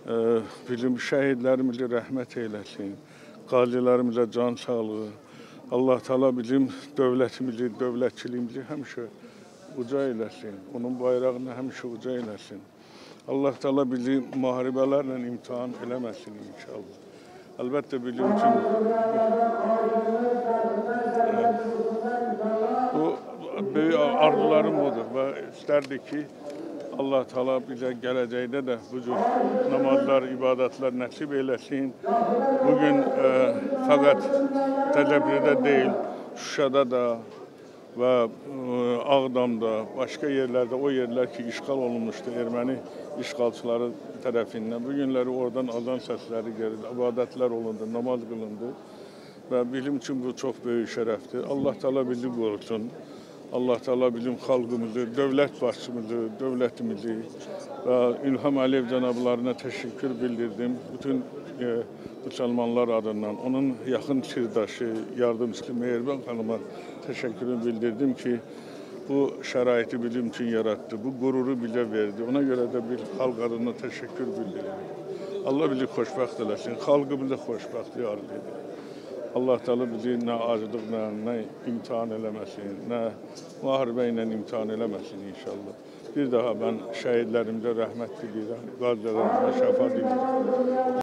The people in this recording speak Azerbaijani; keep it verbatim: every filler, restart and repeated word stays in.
Bilim şəhidlərimizə rəhmət eyləsin, qazilərimizə can sağlığı. Allah Teala bizim dövlətimizi, dövlətçiliyimizi həmişə uca eyləsin, onun bayrağını həmişə uca eyləsin. Allah Teala bizi müharibələrlə imtihan eləməsin inşallah. Əlbəttə bizim üçün bu böyük arzularım budur və istərdik ki, Allah Teala bizə gələcəkdə də bu cür namazlar, ibadətlər nəsib eləsin. Bugün e, fəqət Təcəbridə deyil, Şuşada da və e, Ağdamda, başqa yerlərdə, o yerlər ki, işğal olunmuşdu erməni işğalçıları tərəfindən. Bugünləri oradan azan səsləri gəldi, ibadətlər olundu, namaz qılındı və bizim üçün bu çox böyük şərəfdir. Allah Teala bizi qorusun. Allah Teala bizim xalqımızı, dövlət başçımızı, dövlətimizi və İlham Əliyev cənablarına təşəkkür bildirdim. Bütün e, müsəlmanlar adından, onun yaxın sirdaşı, yardımcısı Mehriban xanıma təşəkkürümü bildirdim ki, bu şəraiti bizim üçün yarattı, bu qüruru bizə verdi. Ona görə də bir xalq adına təşəkkür bildirdim. Allah bizi xoşbəxt eləsin, xalqımızı xoşbəxtlik arzu edir. Allah Teala bizi nə acılıqla, nə imtihan eləməsin, nə müharibə ilə imtihan eləməsin inşallah. Bir daha mən şəhidlərimizə rəhmət diləyirəm, qazilərimizə şəfa diləyirəm.